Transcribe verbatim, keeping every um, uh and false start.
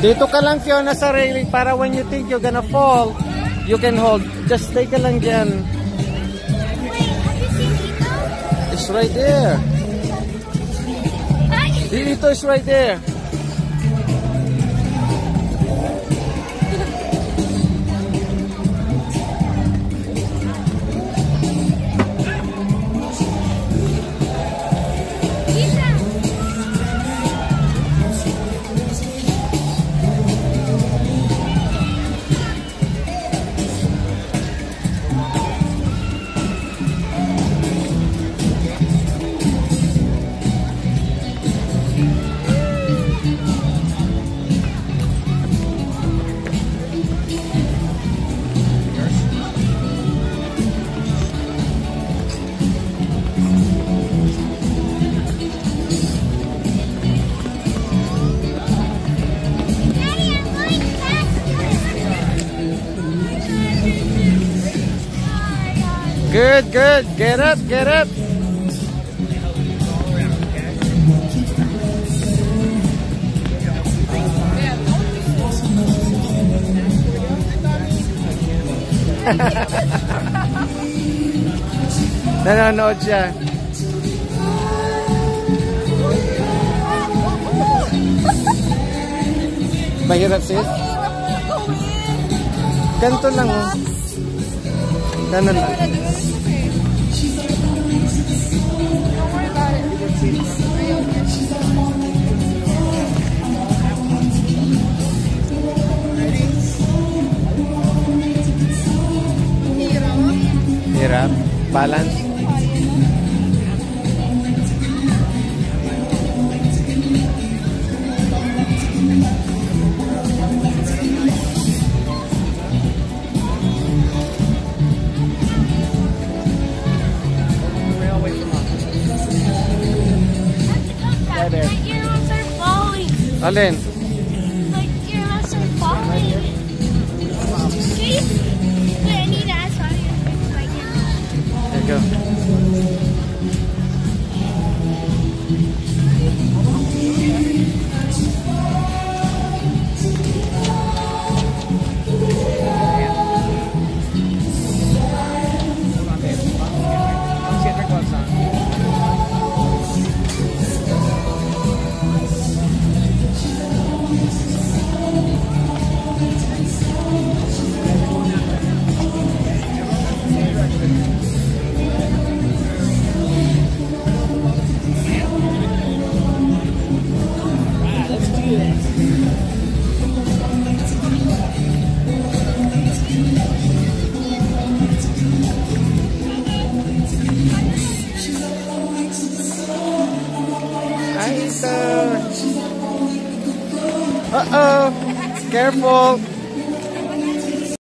Dito ka lang, Fiona, sa railing para when you think you're gonna fall, you can hold. Just stay ka lang dyan. Wait, have you seen Ito? It's right there. Dito is right there. Good, good. Get up, get up. Nanonood siya. Mahirap, sis? Ganito lang, oh. Ganun lang. Hirap. Balance. Alin? Like your ears are falling. See? Wait, I need to ask how you fix my ears. There you go. Uh-oh. Careful.